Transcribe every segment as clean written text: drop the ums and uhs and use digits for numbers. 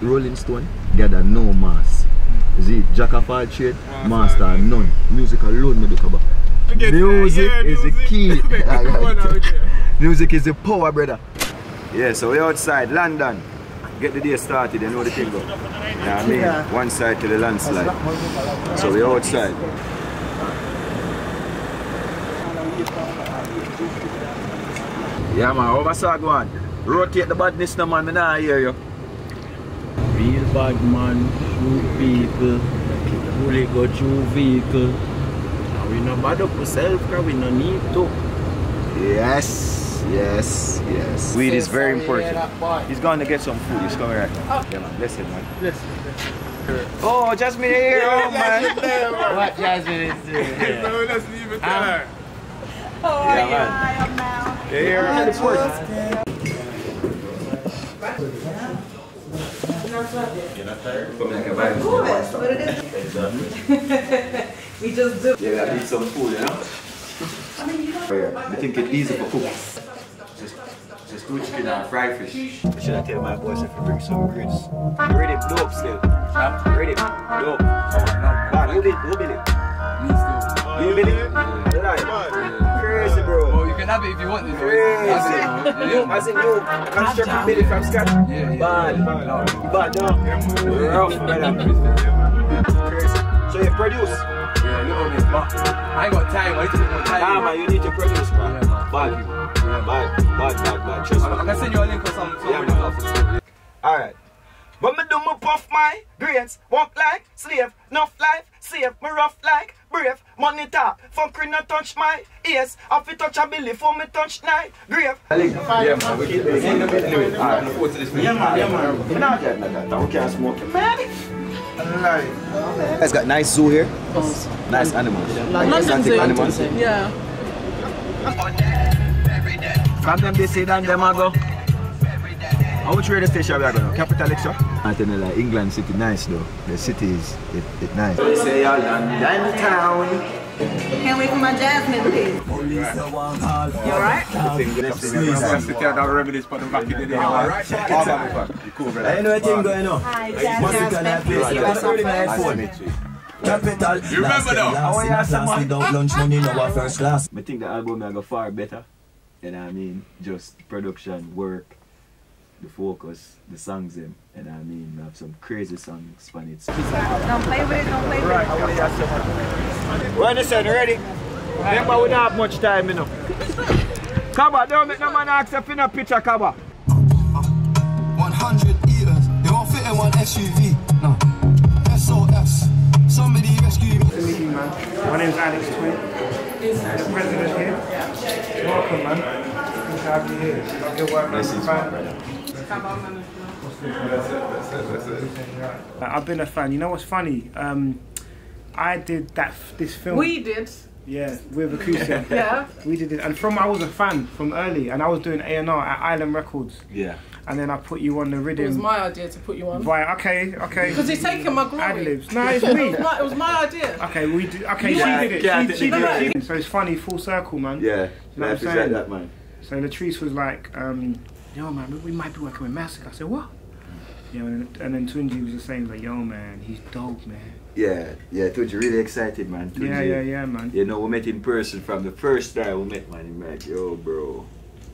Rolling Stone, gather no mass. Is it Jack of all trade, master none. Music alone me do kaba. Music is the key. Music is the power, brother. Yeah, so we're outside London. Get the day started, you know the thing go. Yeah, I mean, one side to the landslide. So we're outside. Yeah man, over saw go on. Rotate the badness no man, I nah hear you. Real bad man, shoot people, bullet go through vehicle. And we no bad up ourselves because we no need to. Yes, yes, yes. Weed is very important. He's going to get some food, he's coming right now. Yeah man, bless him man. Bless him. Oh, Jasmine here, oh man. What Jasmine is doing? So let's leave it there. Oh yeah, man. I am now. Yeah, it's working. You're not tired? We just do. Yeah, I need some food, you know? I think it's easy for cook. Just do chicken and fried fish. Should I tell my boys if you bring some grits? Ready, blow up still. Ready, blow up. Man, who did it? You did it? Crazy, bro. Oh, you can have it if you want it. Crazy. As in you, construct Billy from scratch. Yeah. Bad, no. Rough, brother. Crazy. So you produce? Yeah, a little bit, but I ain't got time. I need to put more time. Nah, man, you need to produce, man. Bad. Trust me. I can send you a link or something. Yeah, alright. But me do me puff my grades, walk like slave, enough life, save me rough like brave, money top, funky no touch my ears, off it touch a belly for me touch night, grave. Yeah, man, we keep it in the bit anyway. I'm looking forward to this. Yeah, man. You not get like that, we can't smoke it, man. Guys got nice zoo here, nice animals, exotic animals. Yeah. From them they say that them a go. How much radio station we are going to? Capital Lecture? I tell you like England city nice though. The city is it nice. They say you're London town. Can't wait for my Jasmine, please. You alright? Let's sit down and reminisce for the back in the day. Alright? Cool, brother. I know a thing going on. Hi, Jasmine. Capital. You remember though? Without lunch money, no first class. I think the album will go far better. You know what I mean? Just production, work, the focus, the songs them. And I mean, we have some crazy songs on it. Don't play with it, don't play with it. When you said ready? Remember we don't have much time, you know. Kaba, don't make no man ask if you no picture, Kaba. 100 years, they won't fit in one SUV. No. SOS, somebody rescue me. Man. My name's Alex Twin. The president here. Welcome, man. Good to have you here. Love your work, man. I've been a fan. You know what's funny? I did this film. We did. Yeah, with Acoustic. Yeah. We did it, and I was a fan from early, and I was doing A&R at Island Records. Yeah. And then I put you on the rhythm. It was my idea to put you on. Right, okay. Because he's taking my glory. Ad-libs. No, it's me. It was my idea. Okay, we did. Okay, Yeah, she did it. yeah, She did it. So it's funny, full circle, man. Yeah, You know what I'm saying? that, man. So Latrice was like, yo man, we might be working with Massacre. I said, what? You know, and then Tunji was just saying like, yo man, he's dope, man. Yeah, Tunji really excited, man. Tunji, Yeah, man. You know, we met in person from the first time we met, man. He like, yo, bro.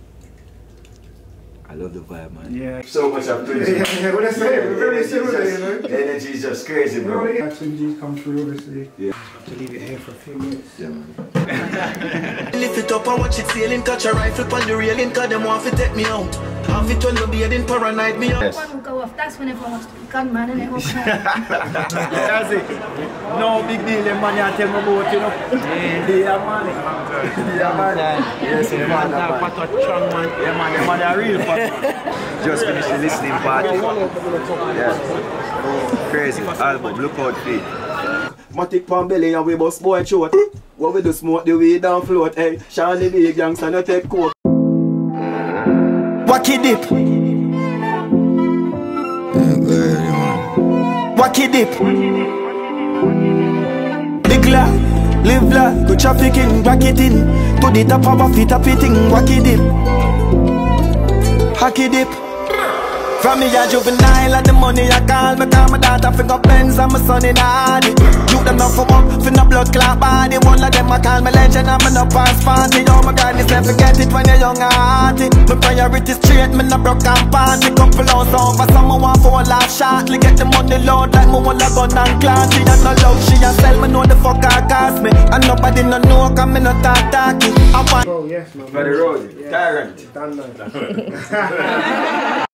I love the vibe, man. Yeah. So much of Tunji. Yeah, what I say, we're very similar, you know. The energy is just crazy, bro. Tunji's come through, obviously. Yeah. To leave it here for a few minutes. Yeah, man. Lift it up and watch it sailing, catch a rifle on the railing, cause them want to take me out. Have it when the bearding paranoid me out. Yes. One will go off, that's when everyone wants to be gunman and everyone That's it. No big deal, the man you tell me about, you know. Yeah, man. Yeah, man. Yes, man. Yeah, man, the man are real fat. Just finished the listening party. Yeah. Crazy album, look out for it. Matic pan belly and we bust boy short. What we do smoke the weed down float, hey. Charlie big youngster no take coke. Wacky dip. Wacky dip. Big life, live life, go trafficking, back it in. To the top of a fit, a fitting, wacky dip. Hacky dip. From me a juvenile and the money I call me. Call my daughter fi go Benz and my son in Hardy. You them not for work, fi no blood clot body. One of them I call me legend and me no pass party. Oh my God, this never forget it when you're young and hearty. My priority straight, me no broke and party. Couple hours over, someone want for a laugh shortly. Get the money load like me want a gun and clan. She and no love, she and sell me know the fuck I cost me. And nobody no know, cause me no talky. I want Oh yes, man. For the road, Yeah. Tyrant. Done now.